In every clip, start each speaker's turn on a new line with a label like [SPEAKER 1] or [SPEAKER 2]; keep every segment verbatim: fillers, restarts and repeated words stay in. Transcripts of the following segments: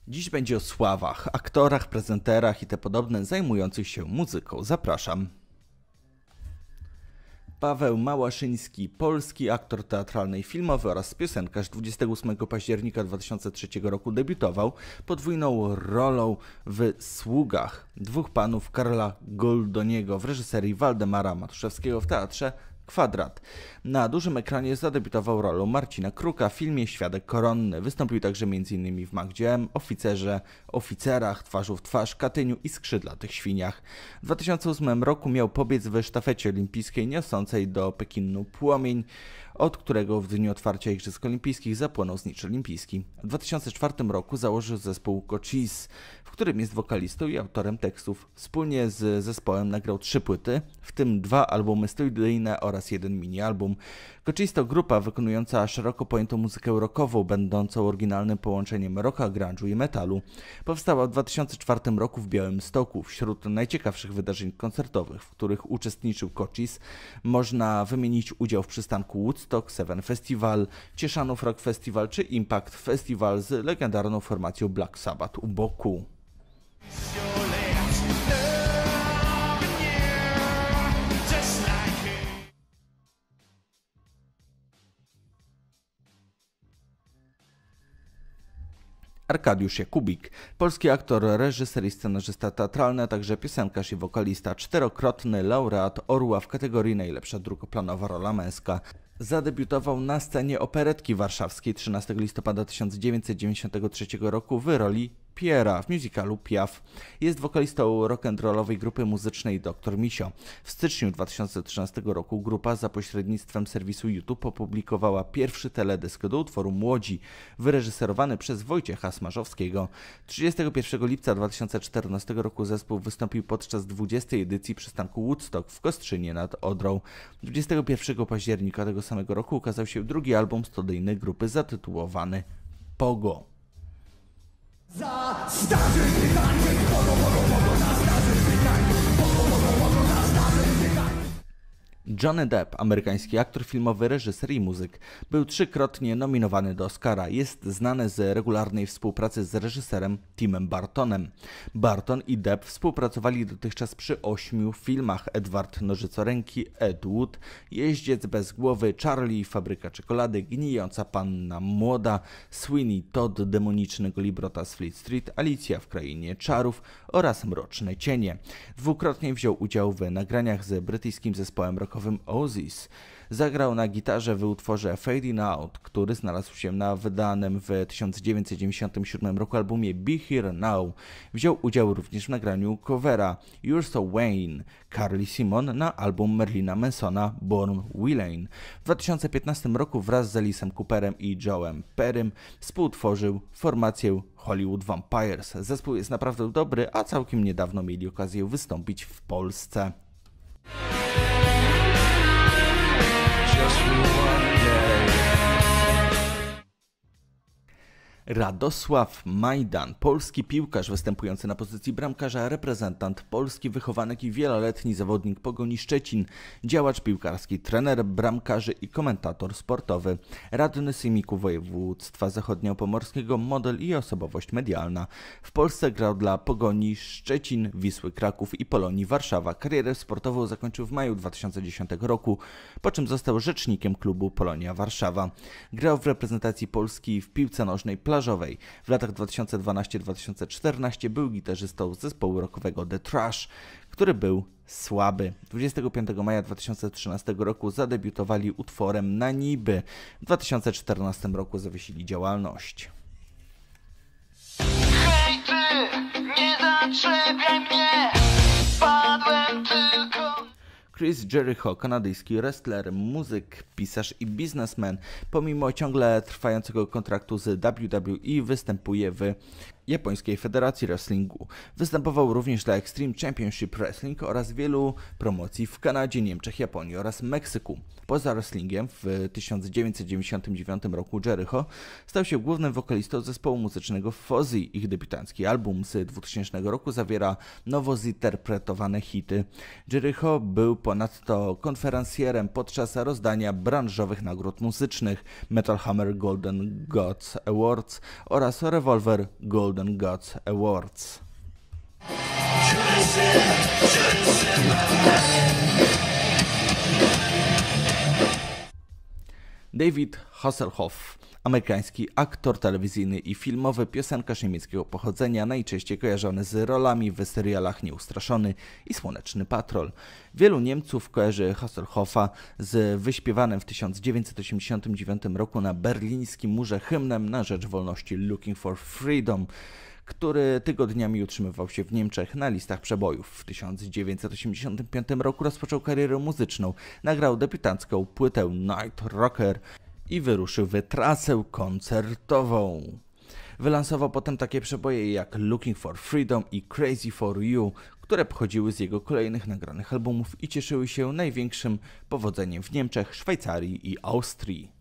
[SPEAKER 1] Dziś będzie o sławach, aktorach, prezenterach i te podobne zajmujących się muzyką. Zapraszam. Paweł Małaszyński, polski aktor teatralny i filmowy oraz piosenkarz, dwudziestego ósmego października dwa tysiące trzeciego roku debiutował podwójną rolą w Sługach dwóch panów Karla Goldoniego w reżyserii Waldemara Matuszewskiego w teatrze Kwadrat. Na dużym ekranie zadebiutował rolą Marcina Kruka w filmie Świadek Koronny. Wystąpił także między innymi w Magdzie M, Oficerze, Oficerach, Twarzą w twarz, Katyniu i Skrzydlatych świniach. W dwa tysiące ósmym roku miał pobiec w sztafecie olimpijskiej niosącej do Pekinu płomień, od którego w dniu otwarcia Igrzysk Olimpijskich zapłonął znicz olimpijski. W dwa tysiące czwartym roku założył zespół Cochise, w którym jest wokalistą i autorem tekstów. Wspólnie z zespołem nagrał trzy płyty, w tym dwa albumy studyjne oraz jeden mini-album. Cochise to grupa wykonująca szeroko pojętą muzykę rockową, będącą oryginalnym połączeniem rocka, grunge'u i metalu. Powstała w dwa tysiące czwartym roku w Białymstoku. Wśród najciekawszych wydarzeń koncertowych, w których uczestniczył Cochise, można wymienić udział w przystanku Woodstock, Seven Festival, Cieszanów Rock Festival czy Impact Festival z legendarną formacją Black Sabbath u boku. Arkadiusz Jakubik, polski aktor, reżyser i scenarzysta teatralny, a także piosenkarz i wokalista, czterokrotny laureat Orła w kategorii najlepsza drugoplanowa rola męska. Zadebiutował na scenie Operetki Warszawskiej trzynastego listopada tysiąc dziewięćset dziewięćdziesiątego trzeciego roku w roli Piera w musicalu Piaf. Jest wokalistą rock'n'rollowej grupy muzycznej doktor Misio. W styczniu dwa tysiące trzynastego roku grupa za pośrednictwem serwisu YouTube opublikowała pierwszy teledysk do utworu Młodzi, wyreżyserowany przez Wojciecha Smarzowskiego. trzydziestego pierwszego lipca dwa tysiące czternastego roku zespół wystąpił podczas dwudziestej edycji przystanku Woodstock w Kostrzynie nad Odrą. dwudziestego pierwszego października tego samego roku ukazał się drugi album studyjny grupy zatytułowany Pogo. Za starzy pytanie, pogo, pogo, pogo, za starzy pytanie, pogo, pogo, pogo, za starzy pytanie. Johnny Depp, amerykański aktor filmowy, reżyser i muzyk, był trzykrotnie nominowany do Oscara. Jest znany z regularnej współpracy z reżyserem Timem Burtonem. Burton i Depp współpracowali dotychczas przy ośmiu filmach: Edward Nożycoręki, Ed Wood, Jeździec bez głowy, Charlie, Fabryka czekolady, Gnijąca panna młoda, Sweeney Todd, Demoniczny Golibrota z Fleet Street, Alicja w krainie czarów oraz Mroczne cienie. Dwukrotnie wziął udział w nagraniach z brytyjskim zespołem rockowym Oasis. Zagrał na gitarze w utworze Fading Out, który znalazł się na wydanym w tysiąc dziewięćset dziewięćdziesiątym siódmym roku albumie Be Here Now. Wziął udział również w nagraniu covera You're So Wayne Carly Simon na album Merlina Mansona Born Villain. W dwa tysiące piętnastym roku wraz z Alice'em Cooperem i Joe'em Perrym współtworzył formację Hollywood Vampires. Zespół jest naprawdę dobry, a całkiem niedawno mieli okazję wystąpić w Polsce. Radosław Majdan, polski piłkarz występujący na pozycji bramkarza, reprezentant Polski, wychowanek i wieloletni zawodnik Pogoni Szczecin, działacz piłkarski, trener bramkarzy i komentator sportowy, radny Sejmiku Województwa Zachodniopomorskiego, model i osobowość medialna. W Polsce grał dla Pogoni Szczecin, Wisły Kraków i Polonii Warszawa. Karierę sportową zakończył w maju dwa tysiące dziesiątego roku, po czym został rzecznikiem klubu Polonia Warszawa. Grał w reprezentacji Polski w piłce nożnej plażowej. W latach dwa tysiące dwunastym do dwa tysiące czternastego był gitarzystą zespołu rockowego The Trash, który był słaby. dwudziestego piątego maja dwa tysiące trzynastego roku zadebiutowali utworem Na niby. W dwa tysiące czternastym roku zawiesili działalność. Hej ty, nie zaczepiaj mnie, padłem tylko... Chris Jericho, kanadyjski wrestler, muzyk, pisarz i biznesmen, pomimo ciągle trwającego kontraktu z W W E występuje w Japońskiej Federacji Wrestlingu. Występował również dla Extreme Championship Wrestling oraz wielu promocji w Kanadzie, Niemczech, Japonii oraz Meksyku. Poza wrestlingiem w tysiąc dziewięćset dziewięćdziesiątym dziewiątym roku Jericho stał się głównym wokalistą zespołu muzycznego Fozzy. Ich debiutancki album z dwutysięcznego roku zawiera nowo zinterpretowane hity. Jericho był ponadto konferencjerem podczas rozdania branżowych nagród muzycznych Metal Hammer Golden Gods Awards oraz Revolver Gold Golden Gods Awards. David Hasselhoff, amerykański aktor telewizyjny i filmowy, piosenkarz niemieckiego pochodzenia, najczęściej kojarzony z rolami w serialach Nieustraszony i Słoneczny Patrol. Wielu Niemców kojarzy Hasselhoffa z wyśpiewanym w tysiąc dziewięćset osiemdziesiątym dziewiątym roku na berlińskim murze hymnem na rzecz wolności Looking for Freedom, który tygodniami utrzymywał się w Niemczech na listach przebojów. W tysiąc dziewięćset osiemdziesiątym piątym roku rozpoczął karierę muzyczną, nagrał debiutancką płytę Night Rocker i wyruszył w trasę koncertową. Wylansował potem takie przeboje jak Looking for Freedom i Crazy for You, które pochodziły z jego kolejnych nagranych albumów i cieszyły się największym powodzeniem w Niemczech, Szwajcarii i Austrii.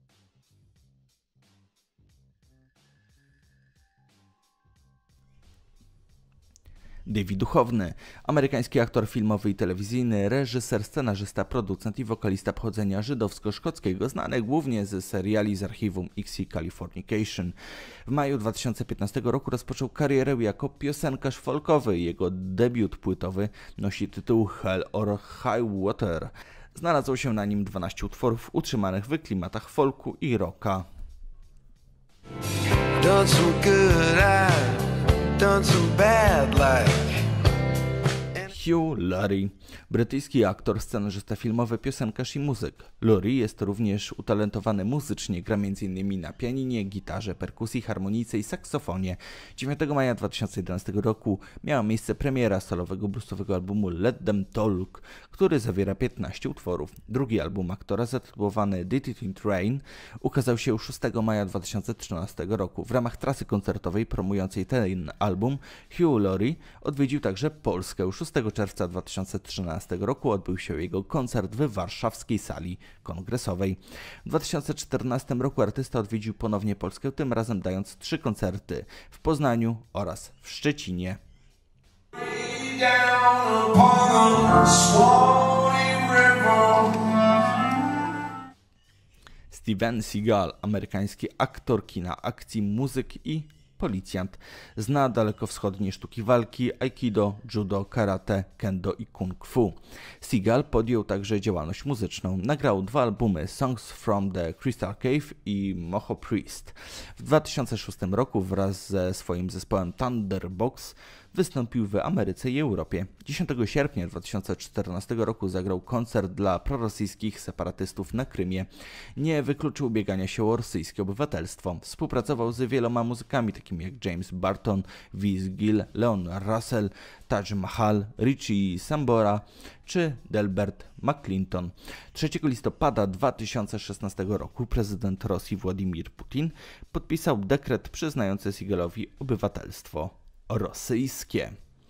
[SPEAKER 1] David Duchovny, amerykański aktor filmowy i telewizyjny, reżyser, scenarzysta, producent i wokalista pochodzenia żydowsko-szkockiego, znany głównie ze seriali z archiwum X i Californication. W maju dwa tysiące piętnastego roku rozpoczął karierę jako piosenkarz folkowy. Jego debiut płytowy nosi tytuł Hell or High Water. Znalazło się na nim dwanaście utworów utrzymanych w klimatach folku i rocka. Hugh Laurie, brytyjski aktor, scenarzysta filmowy, piosenkarz i muzyk. Laurie jest również utalentowany muzycznie, gra między innymi na pianinie, gitarze, perkusji, harmonijce i saksofonie. dziewiątego maja dwa tysiące jedenastego roku miała miejsce premiera solowego bluesowego albumu Let Them Talk, który zawiera piętnaście utworów. Drugi album aktora, zatytułowany Did It in Rain, ukazał się szóstego maja dwa tysiące trzynastego roku. W ramach trasy koncertowej promującej ten album Hugh Laurie odwiedził także Polskę. szóstego czerwca dwa tysiące trzynastego roku odbył się jego koncert w warszawskiej sali kongresowej. W dwa tysiące czternastym roku artysta odwiedził ponownie Polskę, tym razem dając trzy koncerty w Poznaniu oraz w Szczecinie. Steven Seagal, amerykański aktor kina akcji, muzyk i policjant. Zna dalekowschodnie sztuki walki, aikido, judo, karate, kendo i kung fu. Seagal podjął także działalność muzyczną. Nagrał dwa albumy, Songs from the Crystal Cave i Moho Priest. W dwa tysiące szóstym roku wraz ze swoim zespołem Thunderbox wystąpił w Ameryce i Europie. dziesiątego sierpnia dwa tysiące czternastego roku zagrał koncert dla prorosyjskich separatystów na Krymie. Nie wykluczył ubiegania się o rosyjskie obywatelstwo. Współpracował z wieloma muzykami takimi jak James Barton, Vince Gill, Leon Russell, Taj Mahal, Richie Sambora czy Delbert McClinton. trzeciego listopada dwa tysiące szesnastego roku prezydent Rosji Władimir Putin podpisał dekret przyznający Seagalowi obywatelstwo rosyjskie.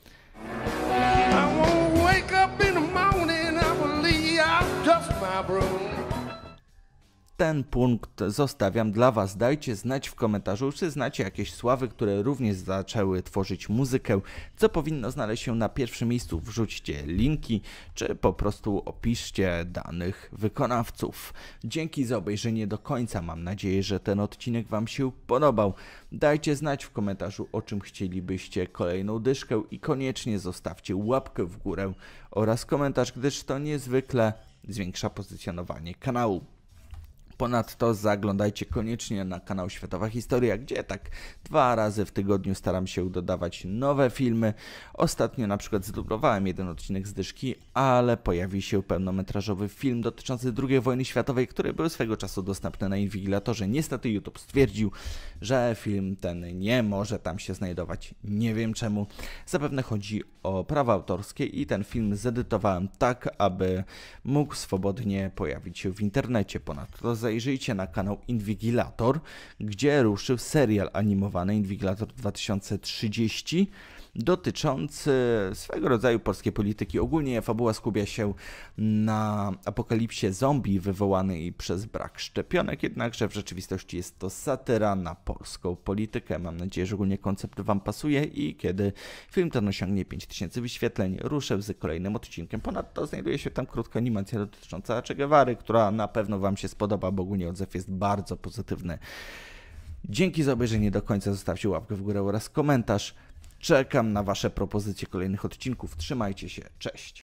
[SPEAKER 1] Ten punkt zostawiam dla Was. Dajcie znać w komentarzu, czy znacie jakieś sławy, które również zaczęły tworzyć muzykę, co powinno znaleźć się na pierwszym miejscu. Wrzućcie linki, czy po prostu opiszcie danych wykonawców. Dzięki za obejrzenie do końca. Mam nadzieję, że ten odcinek Wam się podobał. Dajcie znać w komentarzu, o czym chcielibyście kolejną dyszkę i koniecznie zostawcie łapkę w górę oraz komentarz, gdyż to niezwykle zwiększa pozycjonowanie kanału. Ponadto zaglądajcie koniecznie na kanał Światowa Historia, gdzie tak dwa razy w tygodniu staram się dodawać nowe filmy. Ostatnio na przykład zdublowałem jeden odcinek z dyszki, ale pojawił się pełnometrażowy film dotyczący drugiej wojny światowej, który był swego czasu dostępny na Inwigilatorze. Niestety YouTube stwierdził, że film ten nie może tam się znajdować. Nie wiem czemu. Zapewne chodzi o prawa autorskie i ten film zedytowałem tak, aby mógł swobodnie pojawić się w internecie. Ponadto zajrzyjcie na kanał Inwigilator, gdzie ruszył serial animowany Inwigilator dwa tysiące trzydzieści dotyczący swego rodzaju polskiej polityki. Ogólnie fabuła skupia się na apokalipsie zombie wywołanej przez brak szczepionek, jednakże w rzeczywistości jest to satyra na polską politykę. Mam nadzieję, że ogólnie koncept Wam pasuje i kiedy film ten osiągnie pięć tysięcy wyświetleń, ruszę z kolejnym odcinkiem. Ponadto znajduje się tam krótka animacja dotycząca Che Guevary, która na pewno Wam się spodoba, bo ogólnie odzew jest bardzo pozytywny. Dzięki za obejrzenie do końca, zostawcie łapkę w górę oraz komentarz. Czekam na Wasze propozycje kolejnych odcinków. Trzymajcie się, cześć!